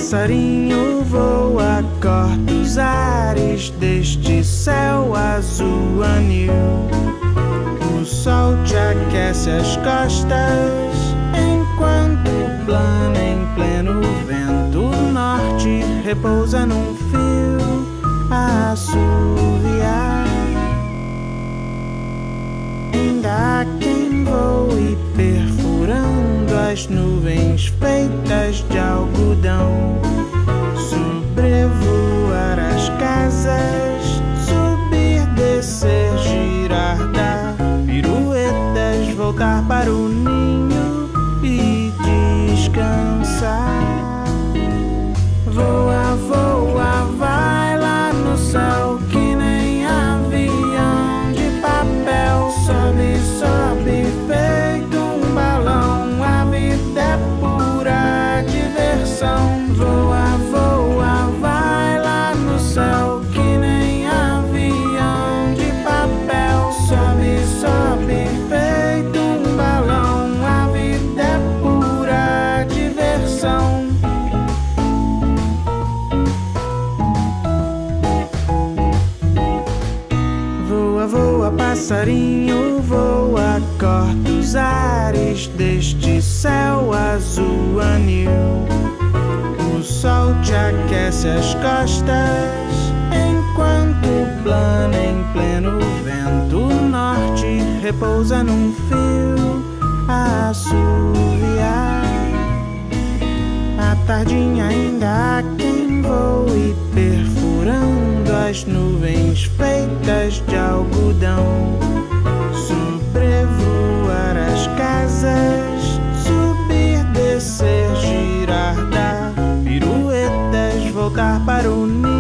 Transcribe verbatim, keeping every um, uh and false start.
passarinho voa, corta os ares deste céu azul anil. O sol te aquece as costas, enquanto plana em pleno vento norte repousa num fio a assoviar. Ainda há quem voe perfurando as nuvens feitas de algodão, sobrevoar as casas, subir, descer, girar, dar piruetas, voltar para o ninho e descansar. Voa, voa, vai lá no céu que nem avião de papel. Sobe, sobe, feito um balão. A vida é pura diversão. Voa, voa, vai lá no céu que nem avião de papel. Sobe, sobe, feito um balão. A vida é pura diversão. Voa, voa, passarinho, voa, corta os ares deste céu azul anil. O sol te aquece as costas, enquanto plana em pleno vento norte repousa num fio a assoviar. À tardinha ainda há quem voe perfurando as nuvens feitas de algodão, sobrevoar as casas, subir, descer, girar, dar piruetas, voltar para o ninho